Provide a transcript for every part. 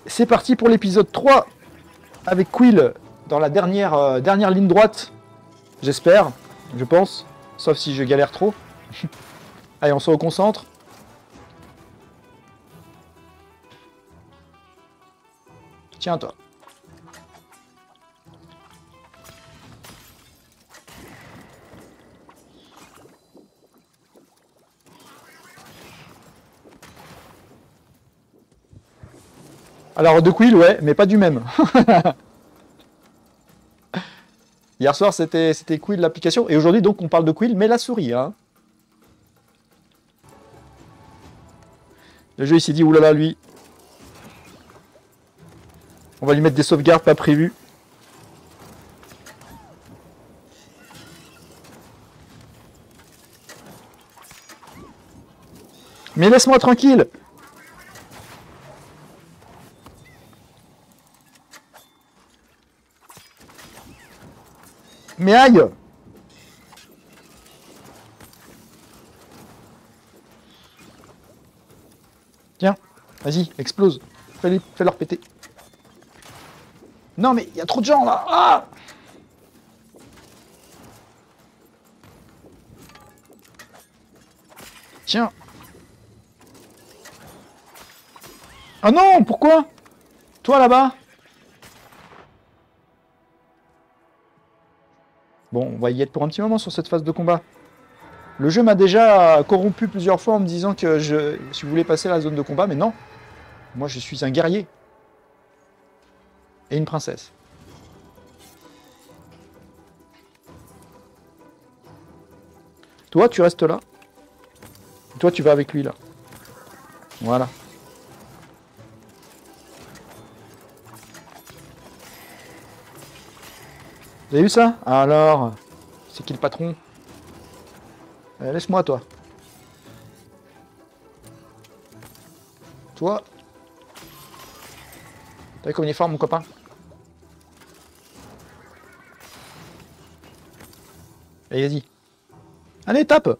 c'est parti pour l'épisode 3 avec Quill dans la dernière ligne droite. J'espère, je pense. Sauf si je galère trop. Allez, on se reconcentre. Tiens, toi. Alors, de Quill, ouais, mais pas du même. Hier soir, c'était Quill l'application. Et aujourd'hui, donc, on parle de Quill, mais la souris. Hein. Le jeu, il s'est dit, oulala, lui. On va lui mettre des sauvegardes pas prévues. Mais laisse-moi tranquille. Mais aïe. Tiens, vas-y, explose. Fais-leur péter. Non, mais il y a trop de gens, là. Ah! Tiens. Ah non, pourquoi? Toi, là-bas? Bon, on va y être pour un petit moment sur cette phase de combat. Le jeu m'a déjà corrompu plusieurs fois en me disant que je voulais passer la zone de combat, mais non. Moi, je suis un guerrier. Et une princesse. Toi, tu restes là. Toi, tu vas avec lui, là. Voilà. Vous avez vu ça? Alors, c'est qui le patron? Laisse-moi, toi. Toi. T'as vu comme il est fort, mon copain? Allez, vas-y. Allez, tape!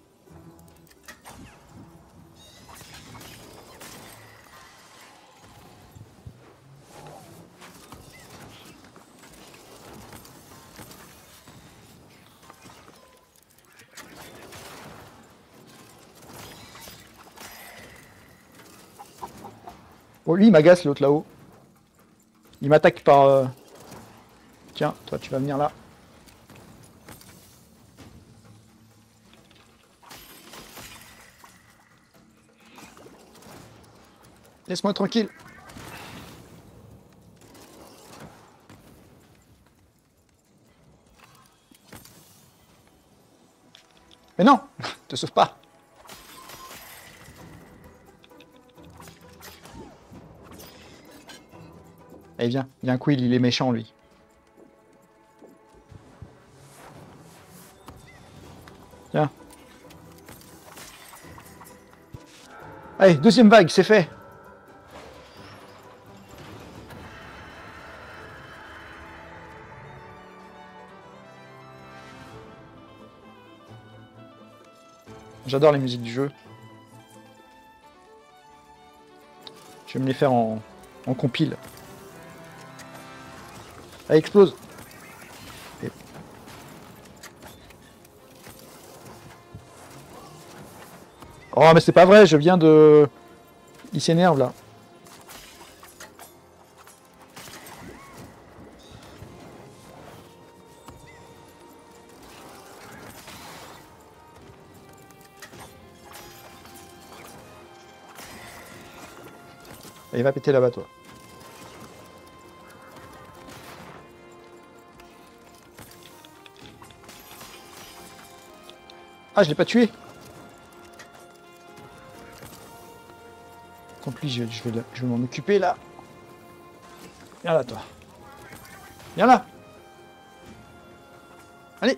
Oh, lui, il m'agace, l'autre là-haut. Il m'attaque par... Tiens, toi, tu vas venir là. Laisse-moi tranquille. Mais non, te sauve pas. Allez, viens, Quill, il est méchant, lui. Tiens. Allez, deuxième vague, c'est fait. J'adore les musiques du jeu. Je vais me les faire en compile. Allez, explose. Et... Oh, mais c'est pas vrai, je viens de... Il s'énerve, là. Allez, va péter là-bas, toi. Ah, je l'ai pas tué. Tant pis, je vais m'en occuper, là. Viens là, toi. Viens là. Allez.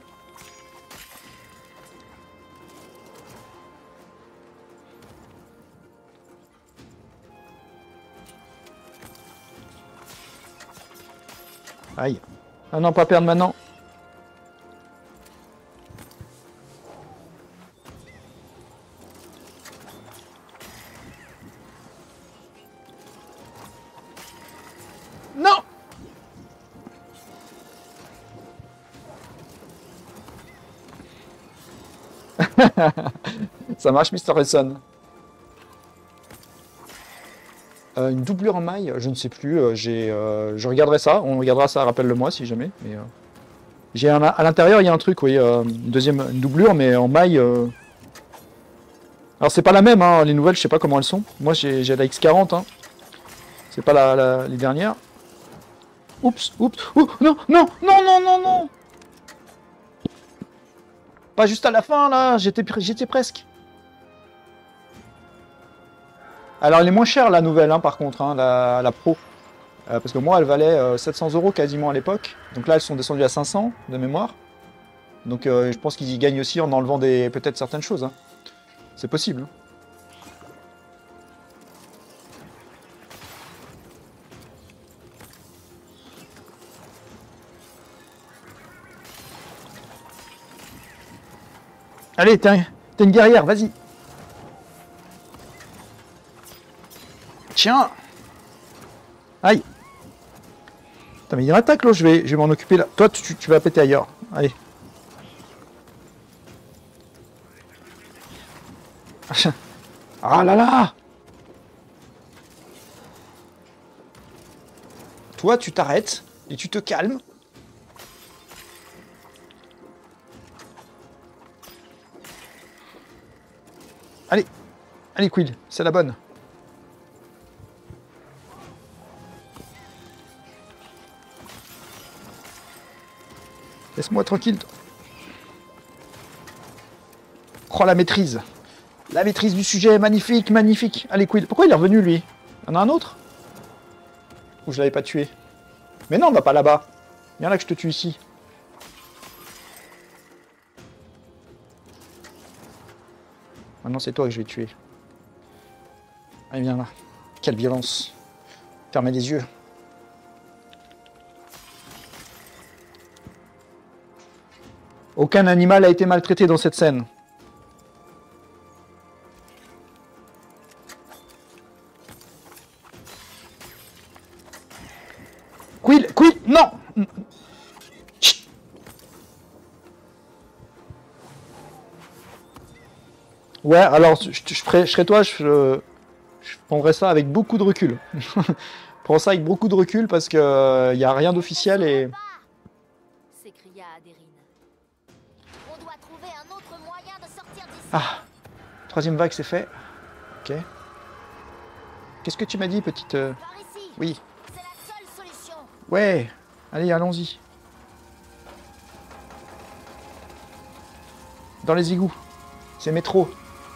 Aïe. Ah non, pas perdre maintenant. Non. Ça marche, Mr. Wilson. Une doublure en maille, je ne sais plus. Je regarderai ça. On regardera ça, rappelle-le-moi si jamais. Mais, j'ai à l'intérieur, il y a un truc, oui. Une doublure, mais en maille. Alors, c'est pas la même, hein, les nouvelles, je sais pas comment elles sont. Moi, j'ai la X40. Hein. C'est pas les dernières. Oups, oups. Oh, non, non, non, non, non, non. Pas juste à la fin, là. J'étais presque. Alors, elle est moins chère, la nouvelle, hein, par contre, hein, la Pro. Parce que moi, elle valait 700 € quasiment à l'époque. Donc là, elles sont descendues à 500 de mémoire. Donc je pense qu'ils y gagnent aussi en enlevant peut-être certaines choses. Hein. C'est possible. Hein. Allez, t'es une guerrière, vas-y. Tiens. Aïe. Putain, mais il y a une attaque, là, je vais m'en occuper là. Toi, tu vas péter ailleurs. Allez. Ah là là. Toi, tu t'arrêtes et tu te calmes. Allez. Allez, Quill, c'est la bonne. Laisse-moi tranquille. Oh, la maîtrise. La maîtrise du sujet, magnifique, magnifique. Allez, Quill. Pourquoi il est revenu, lui? Il y en a un autre? Ou je l'avais pas tué? Mais non, on va pas là-bas. Viens là que je te tue ici. Maintenant, c'est toi que je vais tuer. Allez, viens là. Quelle violence. Fermez les yeux. Aucun animal a été maltraité dans cette scène. Quill, non. Chut. Ouais, alors je serais toi, je prendrais ça avec beaucoup de recul. Je prends ça avec beaucoup de recul parce que y a rien d'officiel et... S'écria Aderine. On doit trouver un autre moyen de sortir d'ici. Ah, troisième vague, c'est fait. Ok. Qu'est-ce que tu m'as dit, petite... Par ici. Oui. C'est la seule solution. Ouais. Allez, allons-y. Dans les égouts. C'est métro.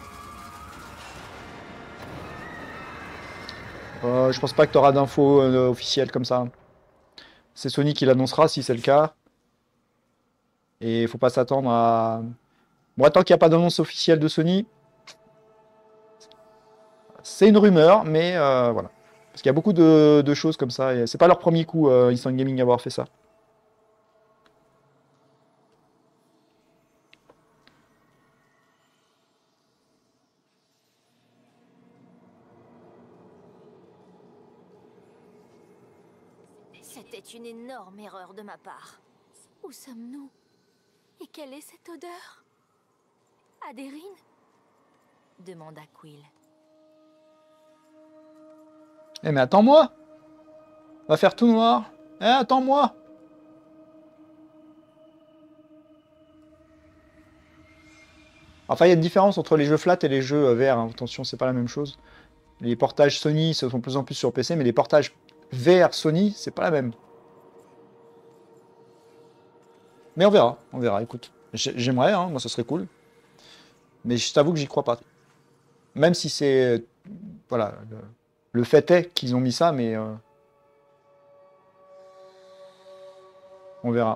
Je pense pas que tu auras d'infos officielles comme ça. C'est Sony qui l'annoncera si c'est le cas. Et il faut pas s'attendre à... Bon, tant qu'il n'y a pas d'annonce officielle de Sony, c'est une rumeur, mais voilà. Parce qu'il y a beaucoup de choses comme ça. Et c'est pas leur premier coup, Instant Gaming, à avoir fait ça. C'était une énorme erreur de ma part. Où sommes-nous? Et quelle est cette odeur? Aderine? Demanda Quill. Eh mais attends-moi! On va faire tout noir. Eh, attends-moi! Enfin, il y a une différence entre les jeux flat et les jeux VR. Hein. Attention, c'est pas la même chose. Les portages Sony se font de plus en plus sur PC, mais les portages VR Sony, c'est pas la même. Mais on verra, écoute. J'aimerais, hein, moi ça serait cool. Mais je t'avoue que j'y crois pas. Même si c'est... Voilà, le fait est qu'ils ont mis ça, mais... on verra.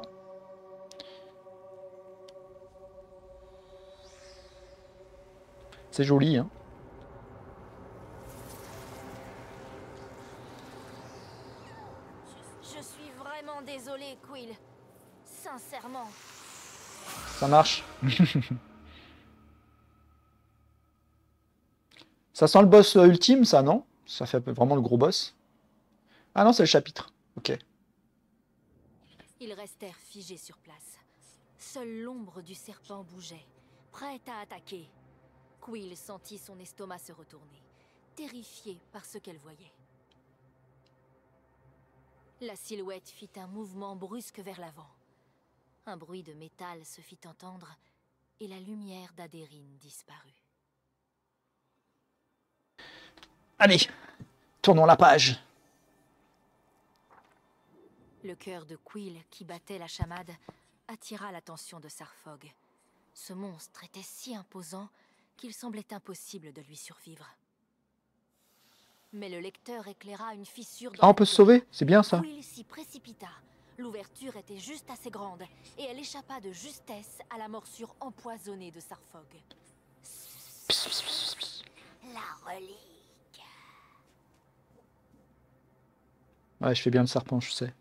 C'est joli, hein. Je suis vraiment désolée, Quill. Sincèrement. Ça marche. Ça sent le boss ultime, ça, non? Ça fait vraiment le gros boss. Ah non, c'est le chapitre. Ok. Ils restèrent figés sur place. Seule l'ombre du serpent bougeait, prête à attaquer. Quill sentit son estomac se retourner, terrifiée par ce qu'elle voyait. La silhouette fit un mouvement brusque vers l'avant. Un bruit de métal se fit entendre et la lumière d'Adérine disparut. Allez, tournons la page. Le cœur de Quill, qui battait la chamade, attira l'attention de Sarfog. Ce monstre était si imposant qu'il semblait impossible de lui survivre. Mais le lecteur éclaira une fissure dans Ah, on la peut se pierre. sauver, c'est bien ça. Quill s'y précipita. L'ouverture était juste assez grande et elle échappa de justesse à la morsure empoisonnée de Sarfog. La relique. Ouais, je fais bien le serpent, je sais.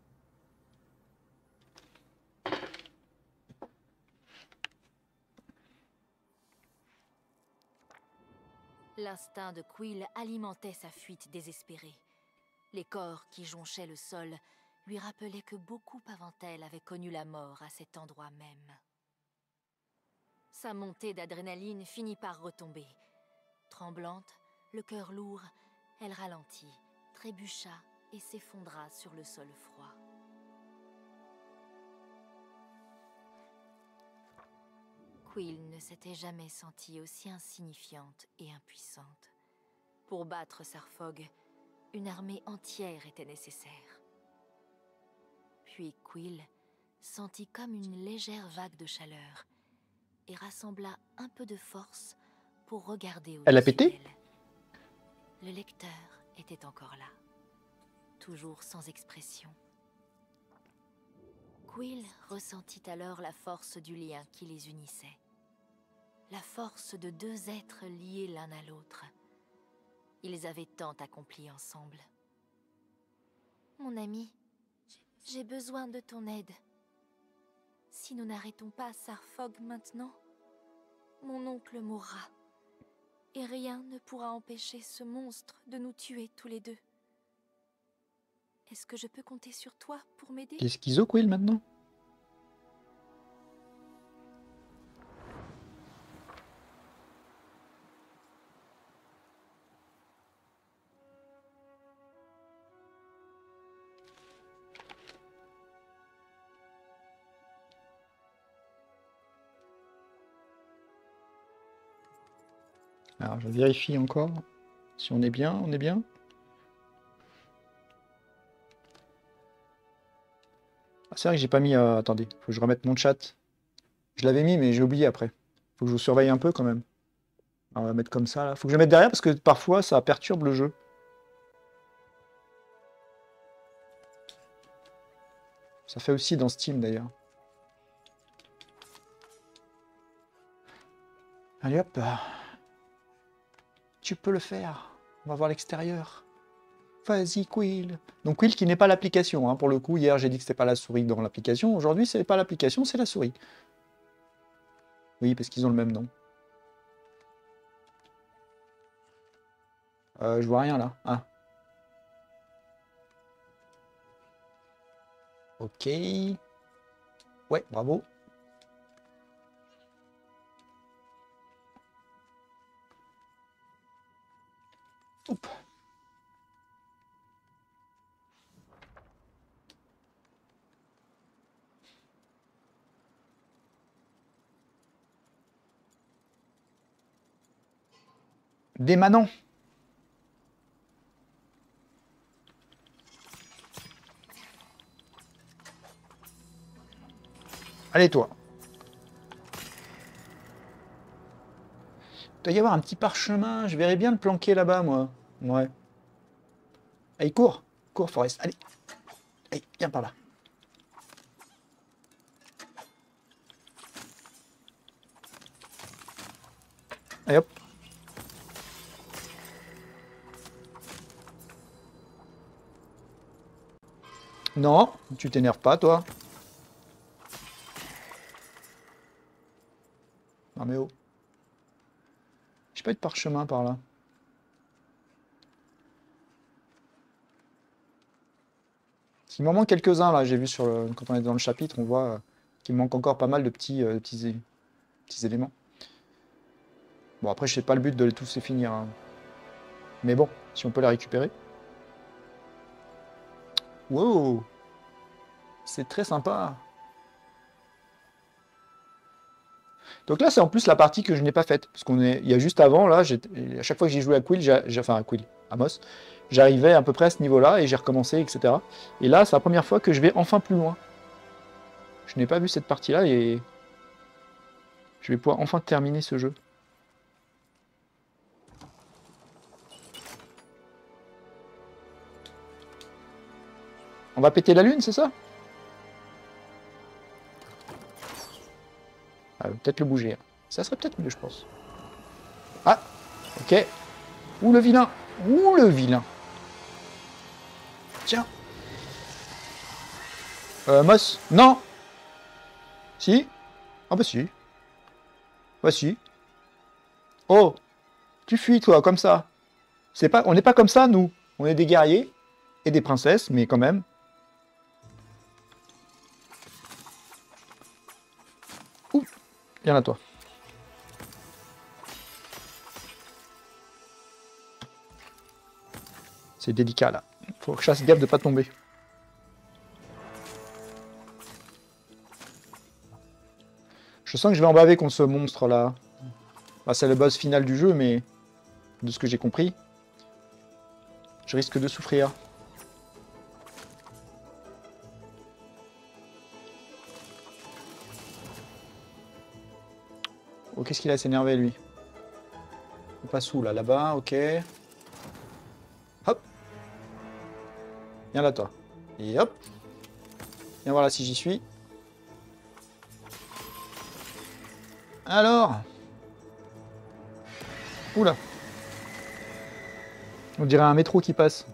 L'instinct de Quill alimentait sa fuite désespérée. Les corps qui jonchaient le sol lui rappelaient que beaucoup avant elle avaient connu la mort à cet endroit même. Sa montée d'adrénaline finit par retomber. Tremblante, le cœur lourd, elle ralentit, trébucha et s'effondra sur le sol froid. Quill ne s'était jamais sentie aussi insignifiante et impuissante. Pour battre Sarfog, une armée entière était nécessaire. Puis Quill sentit comme une légère vague de chaleur et rassembla un peu de force pour regarder Elle a au-dessus pété? d'elle. Le lecteur était encore là, toujours sans expression. Quill ressentit alors la force du lien qui les unissait. La force de deux êtres liés l'un à l'autre. Ils avaient tant accompli ensemble. Mon ami, j'ai besoin de ton aide. Si nous n'arrêtons pas Sarfog maintenant, mon oncle mourra. Et rien ne pourra empêcher ce monstre de nous tuer tous les deux. Est-ce que je peux compter sur toi pour m'aider? Qu'est-ce schizo, Quill, maintenant? Alors, je vérifie encore si on est bien, on est bien. Ah, c'est vrai que j'ai pas mis... attendez, faut que je remette mon chat. Je l'avais mis, mais j'ai oublié après. Faut que je vous surveille un peu quand même. Alors, on va mettre comme ça, là. Faut que je le mette derrière parce que parfois, ça perturbe le jeu. Ça fait aussi dans Steam, d'ailleurs. Allez, hop. Tu peux le faire. On va voir l'extérieur. Vas-y, Quill. Donc Quill qui n'est pas l'application. Hein. Pour le coup, hier, j'ai dit que c'était pas la souris dans l'application. Aujourd'hui, c'est pas l'application, c'est la souris. Oui, parce qu'ils ont le même nom. Je vois rien, là. Ah. Ok. Ouais, bravo. Oup. Des manants. Allez, toi. Il doit y avoir un petit parchemin. Je verrais bien le planquer là-bas, moi. Ouais. Allez, cours. Cours, Forest. Allez. Allez, viens par là. Allez, hop. Non, tu t'énerves pas, toi. Non, mais oh. J'ai pas eu de parchemin par là. Il m'en manque quelques-uns là, j'ai vu quand on est dans le chapitre, on voit qu'il me manque encore pas mal de petits éléments. Bon après je sais pas le but de tous les finir. Hein. Mais bon, si on peut les récupérer. Wow! C'est très sympa. Donc là, c'est en plus la partie que je n'ai pas faite. Parce il y a juste avant, là, à chaque fois que j'ai joué à Quill, enfin à Quill, à Moss, j'arrivais à peu près à ce niveau-là et j'ai recommencé, etc. Et là, c'est la première fois que je vais enfin plus loin. Je n'ai pas vu cette partie-là et je vais pouvoir enfin terminer ce jeu. On va péter la lune, c'est ça? Ah, peut-être le bouger. Ça serait peut-être mieux, je pense. Ah, ok. Ouh, le vilain. Ouh, le vilain. Tiens. Moss. Non. Si. Ah bah si. Bah si. Oh. Tu fuis, toi, comme ça. On n'est pas comme ça, nous. On est des guerriers et des princesses, mais quand même. Ouh. Viens là, toi. C'est délicat, là. Faut que je fasse gaffe de pas tomber. Je sens que je vais en baver contre ce monstre-là. Bah, c'est le boss final du jeu, mais de ce que j'ai compris, je risque de souffrir. Oh, qu'est-ce qu'il a s'énervé, lui? On passe où, là? Là-bas, ok. Hop. Viens là, toi. Et hop. Viens voir là si j'y suis. Alors. Oula. On dirait un métro qui passe.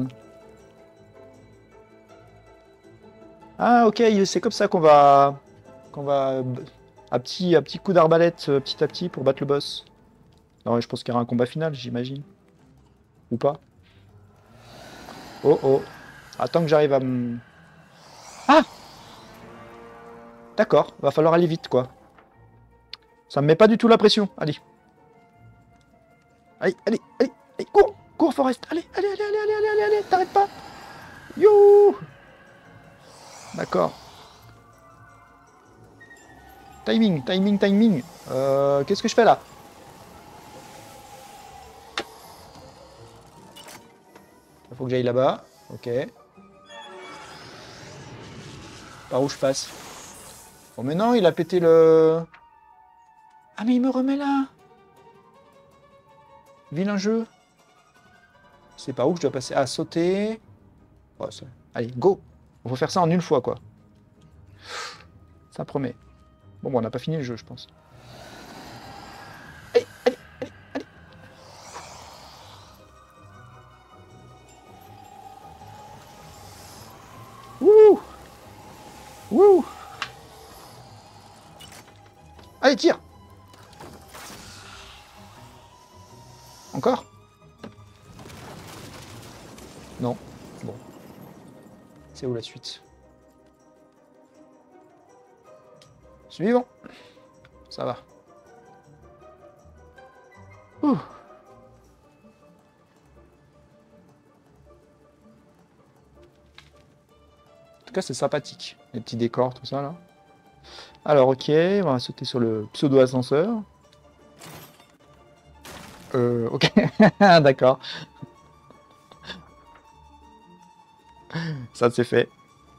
Ah ok, c'est comme ça qu'on va à petit coup d'arbalète petit à petit pour battre le boss. Non, je pense qu'il y aura un combat final, j'imagine. Ou pas. Oh oh. Attends que j'arrive à me... Ah! D'accord, va falloir aller vite quoi. Ça me met pas du tout la pression. Allez. Allez, allez, allez, allez, cours! Cours Forest! Allez, allez, allez, allez, allez, allez, allez, t'arrêtes pas! You! D'accord. Timing, timing, timing. Qu'est-ce que je fais là? Il faut que j'aille là-bas. Ok. Par où je passe? Oh mais non, il a pété le... Ah mais il me remet là. Vilain jeu. C'est par où je dois passer? Ah, sauter. Oh, allez, go. On va faire ça en une fois, quoi. Ça promet. Bon, on n'a pas fini le jeu, je pense. Allez, allez, allez, allez. Wouh. Wouh. Allez, tire. Encore? Non. Bon. C'est où la suite? Suivant. Ça va. Ouh. En tout cas, c'est sympathique. Les petits décors, tout ça, là. Alors, ok, on va sauter sur le pseudo-ascenseur. Ok. D'accord. Ça, c'est fait.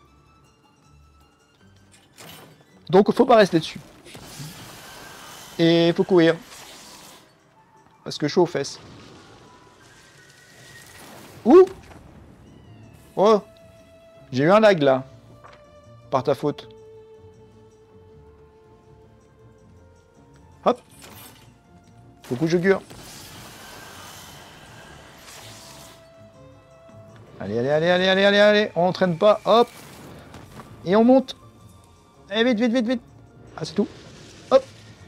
Donc, faut pas rester dessus. Et faut courir. Parce que chaud aux fesses. Ouh! Oh! J'ai eu un lag, là. Par ta faute. Hop! Beaucoup de jugure. Allez, allez, allez, allez, allez, allez, allez. On entraîne pas. Hop! Et on monte. Allez, vite, vite, vite, vite. Ah, c'est tout. Hop!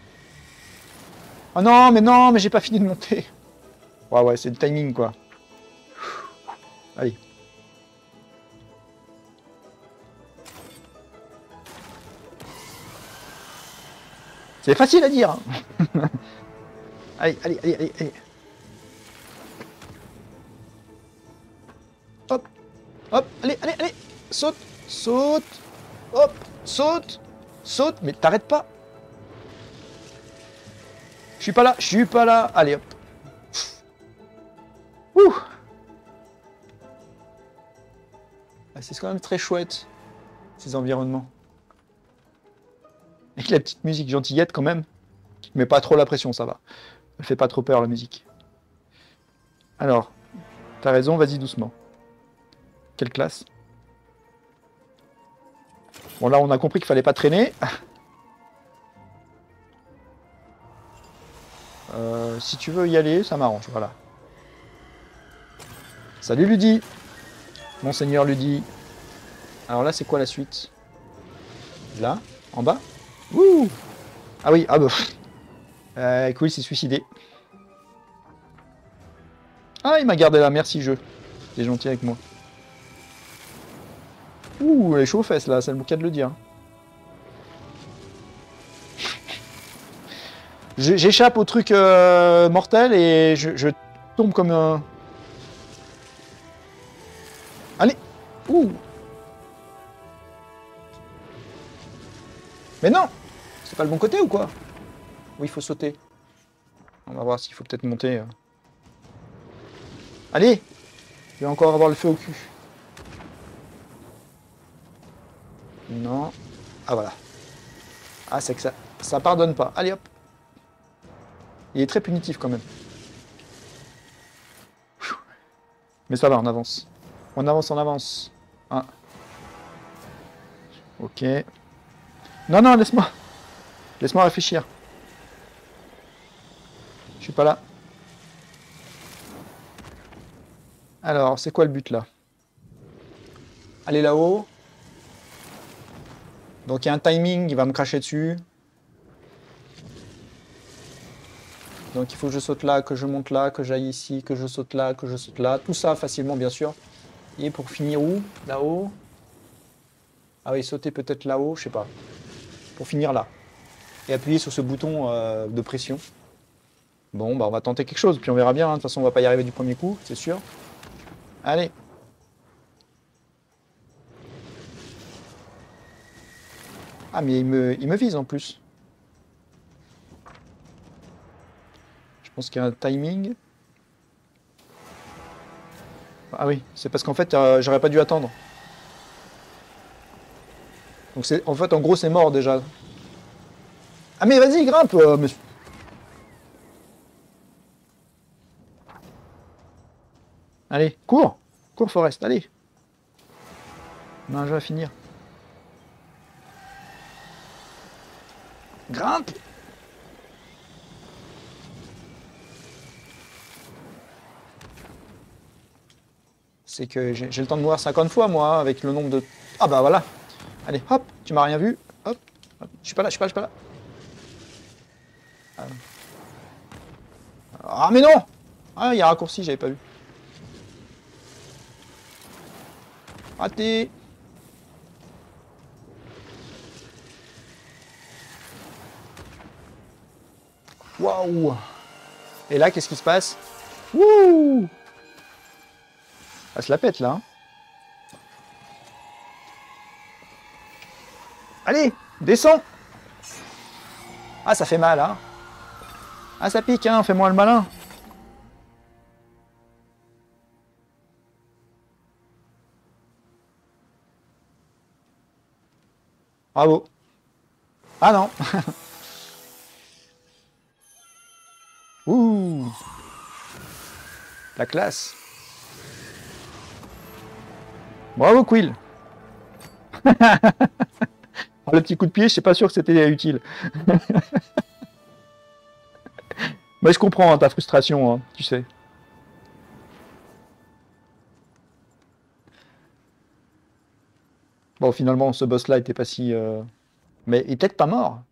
Oh non, mais j'ai pas fini de monter. Ouais, ouais, c'est le timing, quoi. Allez. C'est facile à dire. Hein. Allez, allez, allez, allez, allez. Hop, hop, allez, allez, allez. Saute, saute. Hop, saute, saute. Mais t'arrêtes pas. Je suis pas là, je suis pas là. Allez, hop. Ouh. Ah, c'est quand même très chouette, ces environnements. Avec la petite musique gentillette quand même. Mais pas trop la pression, ça va. Elle fait pas trop peur la musique. Alors, t'as raison, vas-y doucement. Quelle classe. Bon là on a compris qu'il fallait pas traîner. Si tu veux y aller, ça m'arrange, voilà. Salut Ludi. Monseigneur Ludi. Alors là c'est quoi la suite? Là? En bas? Ouh. Ah oui, ah bah. Cool, il s'est suicidé. Ah il m'a gardé là, merci jeu. T'es gentil avec moi. Ouh, elle est chaud aux fesses là, c'est le cas de le dire. J'échappe au truc mortel et je tombe comme un... Allez. Ouh. Mais non. C'est pas le bon côté ou quoi? Oui, il faut sauter. On va voir s'il faut peut-être monter. Allez. Je vais encore avoir le feu au cul. Non. Ah voilà. Ah c'est que ça pardonne pas. Allez hop. Il est très punitif quand même. Mais ça va, on avance. On avance, on avance. Ah. Ok. Non, non, laisse-moi. Laisse-moi réfléchir. Je suis pas là. Alors, c'est quoi le but là? Aller là-haut. Donc il y a un timing, il va me cracher dessus. Donc il faut que je saute là, que je monte là, que j'aille ici, que je saute là, que je saute là. Tout ça facilement, bien sûr. Et pour finir où? Là-haut. Ah oui, sauter peut-être là-haut, je sais pas. Pour finir là. Et appuyer sur ce bouton de pression. Bon, bah on va tenter quelque chose, puis on verra bien. Hein. De toute façon, on va pas y arriver du premier coup, c'est sûr. Allez. Ah, mais il me vise en plus. Je pense qu'il y a un timing. Ah oui, c'est parce qu'en fait, j'aurais pas dû attendre. Donc c'est, en fait, en gros, c'est mort déjà. Ah mais vas-y, grimpe mais... Allez, cours. Cours, Forest, allez. On a un jeu à finir. Grimpe. C'est que j'ai le temps de mourir 50 fois, moi, hein, avec le nombre de... Ah bah voilà. Allez, hop, tu m'as rien vu. Hop, hop. Je suis pas là, je suis pas là, je suis pas là. Ah mais non. Ah, il y a un raccourci, j'avais pas vu. Raté. Waouh. Et là, qu'est-ce qui se passe? Wouh. Elle se la pète, là. Hein. Allez, descends. Ah, ça fait mal, hein. Ah, ça pique, hein, fais-moi le malin. Bravo. Ah non. Ouh. La classe. Bravo, Quill. Oh, le petit coup de pied, je suis pas sûr que c'était utile. Mais je comprends hein, ta frustration, hein, tu sais. Bon, finalement, ce boss-là était pas si... Mais il est peut-être pas mort.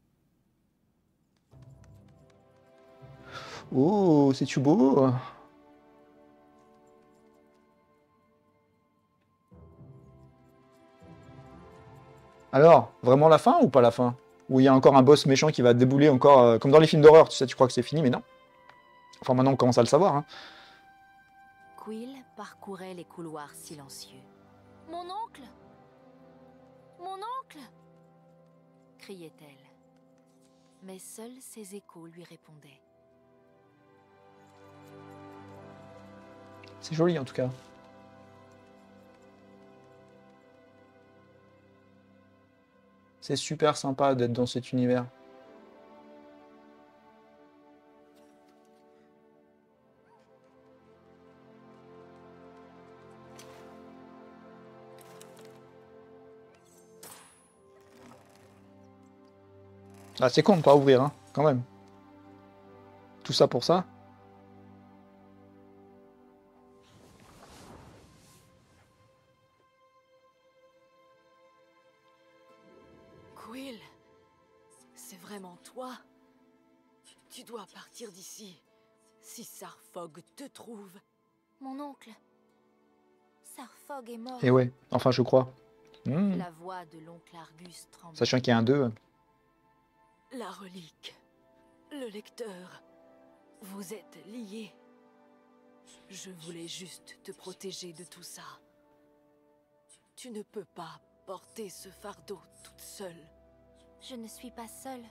Oh, c'est-tu beau? Alors, vraiment la fin ou pas la fin? où il y a encore un boss méchant qui va débouler encore, comme dans les films d'horreur, tu sais, tu crois que c'est fini, mais non. Enfin, maintenant, on commence à le savoir. Hein. Quill parcourait les couloirs silencieux. « Mon oncle! Mon oncle !» criait-elle. Mais seuls ses échos lui répondaient. C'est joli, en tout cas. C'est super sympa d'être dans cet univers. Ah, c'est con de pas ouvrir, hein, quand même. Tout ça pour ça. Quill, c'est vraiment toi? Tu dois partir d'ici. Si Sarfog te trouve. Mon oncle. Sarfog est mort. Et ouais, enfin, je crois. Mmh. La voix de l'oncle Argus tremblait. Sachant qu'il y a un 2. La relique. Le lecteur. Vous êtes liés. Je voulais juste te protéger de tout ça. Tu ne peux pas porter ce fardeau toute seule. Je ne suis pas seule.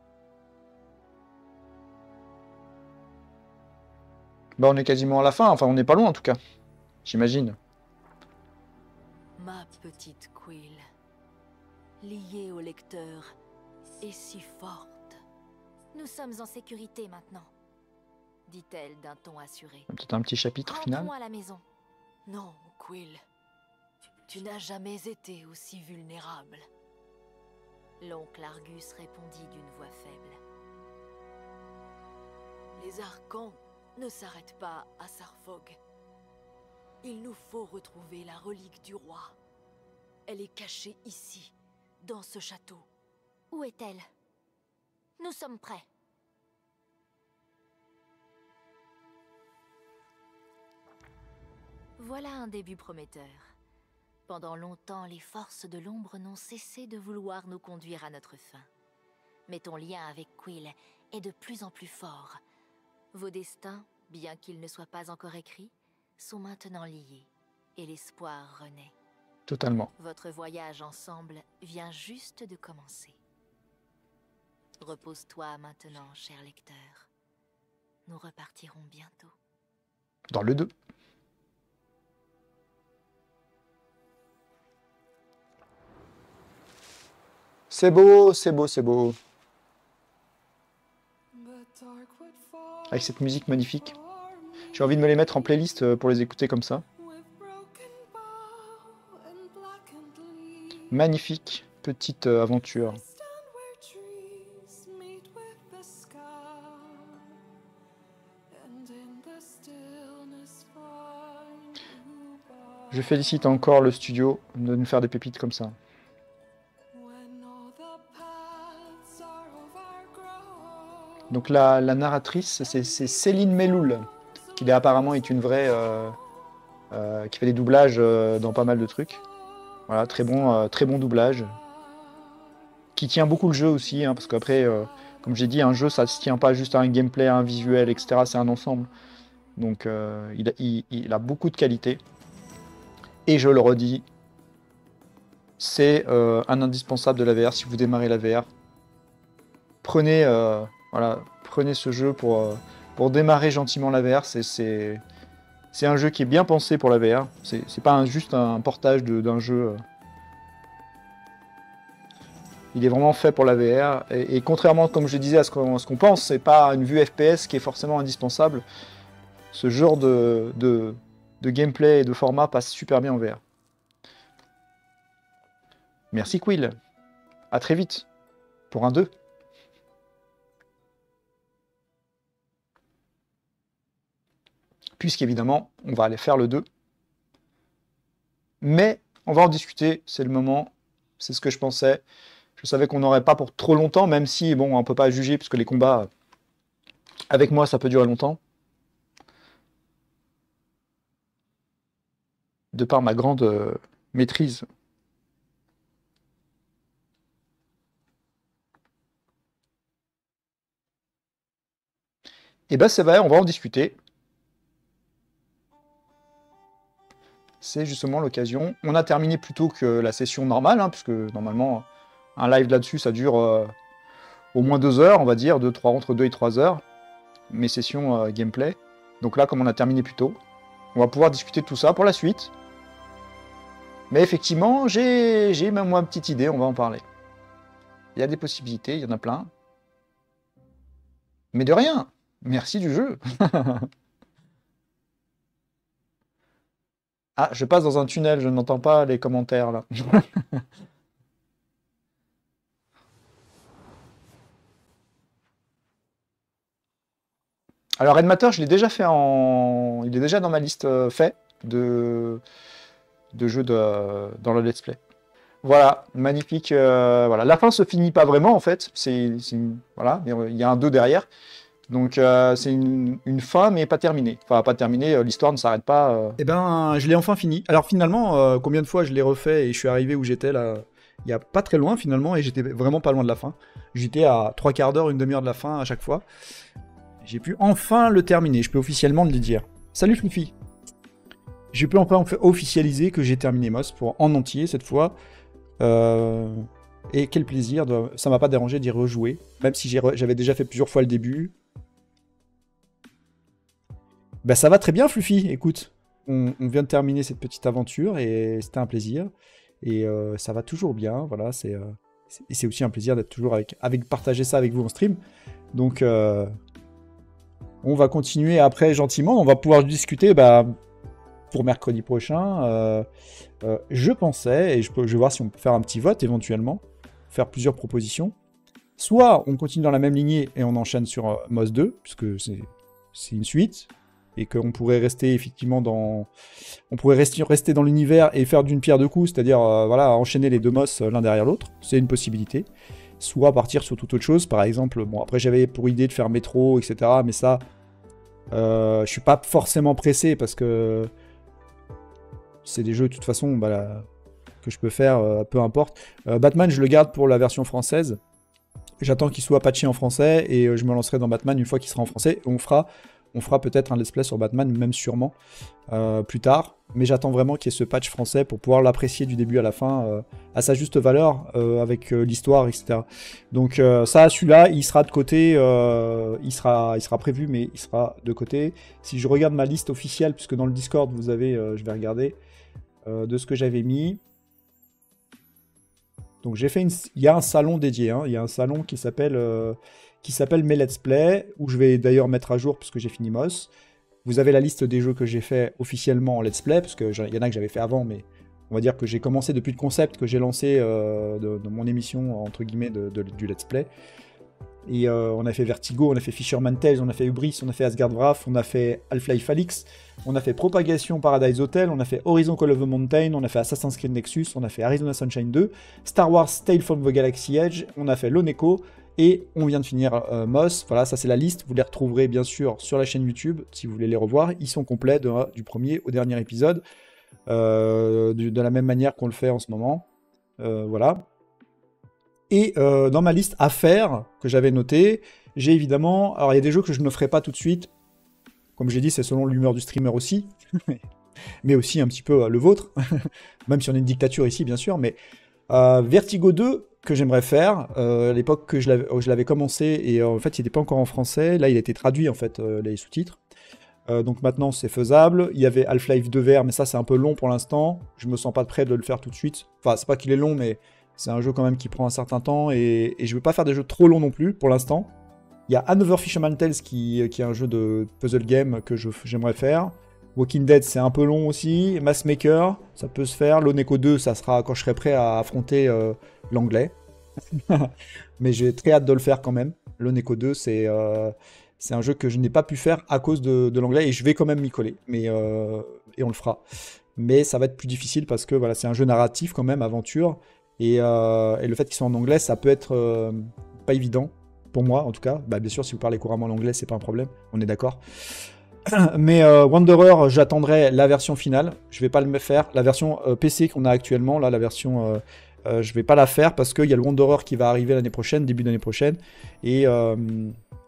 Bah, on est quasiment à la fin. Enfin, on n'est pas loin, en tout cas. J'imagine. Ma petite Quill, liée au lecteur, et si forte. Nous sommes en sécurité maintenant, dit-elle d'un ton assuré. Peut-être un petit chapitre final. Rentrons à la maison. Non, Quill. Tu n'as jamais été aussi vulnérable. L'oncle Argus répondit d'une voix faible. Les Archons ne s'arrêtent pas à Sarfog. Il nous faut retrouver la relique du roi. Elle est cachée ici, dans ce château. Où est-elle? Nous sommes prêts. Voilà un début prometteur. Pendant longtemps, les forces de l'ombre n'ont cessé de vouloir nous conduire à notre fin. Mais ton lien avec Quill est de plus en plus fort. Vos destins, bien qu'ils ne soient pas encore écrits, sont maintenant liés, et l'espoir renaît. Totalement. Votre voyage ensemble vient juste de commencer. Repose-toi maintenant, cher lecteur. Nous repartirons bientôt. Dans le 2. C'est beau, c'est beau, c'est beau. Avec cette musique magnifique. J'ai envie de me les mettre en playlist pour les écouter comme ça. Magnifique petite aventure. Je félicite encore le studio de nous faire des pépites comme ça. Donc la narratrice, c'est Céline Meloul, qui apparemment est une vraie... qui fait des doublages dans pas mal de trucs. Voilà, très bon doublage. Qui tient beaucoup le jeu aussi, hein, parce qu'après, comme j'ai dit, un jeu, ça ne se tient pas juste à un gameplay, à un visuel, etc. C'est un ensemble. Donc il a beaucoup de qualité. Et je le redis, c'est un indispensable de la VR. Si vous démarrez la VR, prenez ce jeu pour démarrer gentiment la VR. C'est un jeu qui est bien pensé pour la VR. C'est pas juste un portage d'un jeu. Il est vraiment fait pour la VR. Et contrairement, comme je disais, à ce qu'on pense, c'est pas une vue FPS qui est forcément indispensable. Ce genre de gameplay et de format passe super bien en VR. Merci Quill. À très vite pour un 2. Puisqu'évidemment, on va aller faire le 2. Mais on va en discuter, c'est le moment, c'est ce que je pensais. Je savais qu'on n'aurait pas pour trop longtemps, même si, bon, on peut pas juger, puisque les combats, avec moi, ça peut durer longtemps. De par ma grande maîtrise. Et ben c'est vrai, on va en discuter. C'est justement l'occasion. On a terminé plus tôt que la session normale, hein, puisque normalement, un live là-dessus, ça dure au moins 2 heures, on va dire, entre 2 et 3 heures, mes sessions gameplay. Donc là, comme on a terminé plus tôt, on va pouvoir discuter de tout ça pour la suite. Mais effectivement, j'ai même moi une petite idée, on va en parler. Il y a des possibilités, il y en a plein. Mais de rien, merci du jeu. Ah, je passe dans un tunnel, je n'entends pas les commentaires là. Alors Redmatter, je l'ai déjà fait en... Il est déjà dans ma liste fait de jeux dans le let's play. Voilà, magnifique. Voilà. La fin se finit pas vraiment en fait. Voilà, mais il y a un 2 derrière. Donc c'est une fin mais pas terminée. Enfin pas terminée, l'histoire ne s'arrête pas. Eh ben, je l'ai enfin fini. Alors finalement, combien de fois je l'ai refait et je suis arrivé où j'étais là, il y a pas très loin finalement, et j'étais vraiment pas loin de la fin. J'étais à 3/4 d'heure, une demi-heure de la fin à chaque fois. J'ai pu enfin le terminer, je peux officiellement le dire. Salut Fluffy. Je peux enfin officialiser que j'ai terminé Moss en entier cette fois. Et quel plaisir, ça m'a pas dérangé d'y rejouer, même si j'avais déjà fait plusieurs fois le début. Bah ça va très bien Fluffy, écoute. On vient de terminer cette petite aventure et c'était un plaisir. Et ça va toujours bien, voilà. C'est aussi un plaisir d'être toujours partager ça avec vous en stream. Donc on va continuer après gentiment, on va pouvoir discuter pour mercredi prochain. Je pensais, et je vais voir si on peut faire un petit vote éventuellement, faire plusieurs propositions. Soit on continue dans la même lignée et on enchaîne sur Moss 2, puisque c'est une suite, et qu'on pourrait rester effectivement on pourrait rester dans l'univers et faire d'une pierre deux coups, c'est-à-dire voilà, enchaîner les 2 Moss l'un derrière l'autre, c'est une possibilité. Soit partir sur toute autre chose, par exemple, bon après j'avais pour idée de faire Métro, etc., mais ça, je suis pas forcément pressé, parce que c'est des jeux de toute façon que je peux faire, peu importe. Batman, je le garde pour la version française. J'attends qu'il soit patché en français et je me lancerai dans Batman une fois qu'il sera en français. On fera peut-être un let's play sur Batman, même sûrement, plus tard. Mais j'attends vraiment qu'il y ait ce patch français pour pouvoir l'apprécier du début à la fin, à sa juste valeur, avec l'histoire, etc. Donc celui-là, il sera de côté, il sera prévu, mais il sera de côté. Si je regarde ma liste officielle, puisque dans le Discord, vous avez, je vais regarder, de ce que j'avais mis. Donc il y a un salon dédié, hein. Il y a un salon qui s'appelle Mes Let's Play, où je vais d'ailleurs mettre à jour puisque j'ai fini Moss. Vous avez la liste des jeux que j'ai fait officiellement en Let's Play, parce qu'il y en a que j'avais fait avant, mais on va dire que j'ai commencé depuis le concept que j'ai lancé de mon émission, entre guillemets, du Let's Play. Et on a fait Vertigo, on a fait Fisherman Tales, on a fait Hubris, on a fait Asgard Wrath, on a fait Half-Life Alyx, on a fait Propagation Paradise Hotel, on a fait Horizon Call of the Mountain, on a fait Assassin's Creed Nexus, on a fait Arizona Sunshine 2, Star Wars Tale from the Galaxy Edge, on a fait Loneco, et on vient de finir Moss. Voilà, ça c'est la liste, vous les retrouverez bien sûr sur la chaîne YouTube, si vous voulez les revoir, ils sont complets du premier au dernier épisode, de la même manière qu'on le fait en ce moment, voilà. Et dans ma liste à faire, que j'avais notée, j'ai évidemment... Alors il y a des jeux que je ne ferai pas tout de suite. Comme j'ai dit, c'est selon l'humeur du streamer aussi. Mais aussi un petit peu le vôtre. Même si on est une dictature ici, bien sûr. Mais Vertigo 2, que j'aimerais faire. À l'époque que je l'avais commencé, et en fait, il n'était pas encore en français. Là, il a été traduit, en fait, les sous-titres. Donc maintenant, c'est faisable. Il y avait Half-Life 2 VR, mais ça, c'est un peu long pour l'instant. Je me sens pas prêt de le faire tout de suite. Enfin, c'est pas qu'il est long, mais... C'est un jeu quand même qui prend un certain temps, et je veux pas faire des jeux trop longs non plus pour l'instant. Il y a Another Fisherman Tales qui est un jeu de puzzle game que j'aimerais faire. Walking Dead, c'est un peu long aussi. Massmaker, ça peut se faire. Loneco 2, ça sera quand je serai prêt à affronter l'anglais. Mais j'ai très hâte de le faire quand même. Loneco 2, c'est un jeu que je n'ai pas pu faire à cause de l'anglais, et je vais quand même m'y coller. Et on le fera. Mais ça va être plus difficile parce que voilà, c'est un jeu narratif quand même, aventure. Et le fait qu'ils soient en anglais, ça peut être pas évident, pour moi en tout cas. Bien sûr, si vous parlez couramment l'anglais, c'est pas un problème, on est d'accord. Mais Wanderer, j'attendrai la version finale, je vais pas le faire. La version PC qu'on a actuellement, là, la version... je vais pas la faire parce qu'il y a le Wanderer qui va arriver l'année prochaine, début d'année prochaine. Et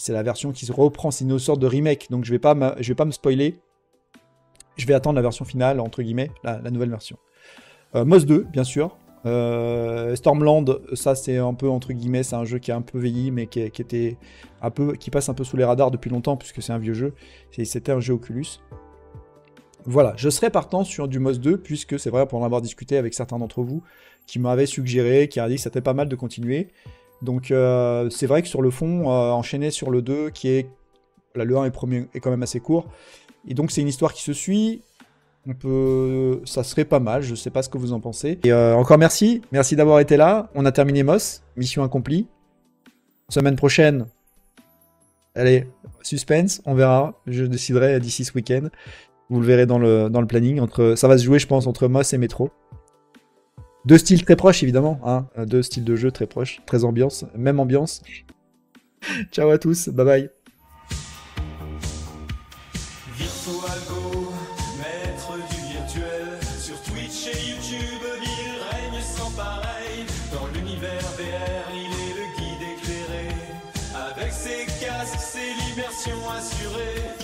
c'est la version qui se reprend, c'est une sorte de remake, donc je vais pas me spoiler. Je vais attendre la version finale, entre guillemets, la nouvelle version. Moss 2, bien sûr. Stormland, ça c'est un peu entre guillemets, c'est un jeu qui a un peu vieilli, mais qui était un peu, qui passe un peu sous les radars depuis longtemps, puisque c'est un vieux jeu. C'était un jeu Oculus. Voilà, je serais partant sur du Moss 2, puisque c'est vrai, pour en avoir discuté avec certains d'entre vous, qui m'avaient suggéré, qui avaient dit que c'était pas mal de continuer. Donc c'est vrai que sur le fond, enchaîner sur le 2, qui est... Là, le 1 est quand même assez court. Et donc c'est une histoire qui se suit. Ça serait pas mal, je sais pas ce que vous en pensez. Et encore merci d'avoir été là. On a terminé Moss, mission accomplie. Semaine prochaine, allez, suspense, on verra. Je déciderai d'ici ce week-end. Vous le verrez dans le planning. Ça va se jouer, je pense, entre Moss et Metro. Deux styles très proches, évidemment. Hein. Deux styles de jeu très proches, très ambiance, même ambiance. Ciao à tous, bye bye. Maître du virtuel, sur Twitch et YouTube, il règne sans pareil. Dans l'univers VR, il est le guide éclairé. Avec ses casques, c'est l'immersion assurée.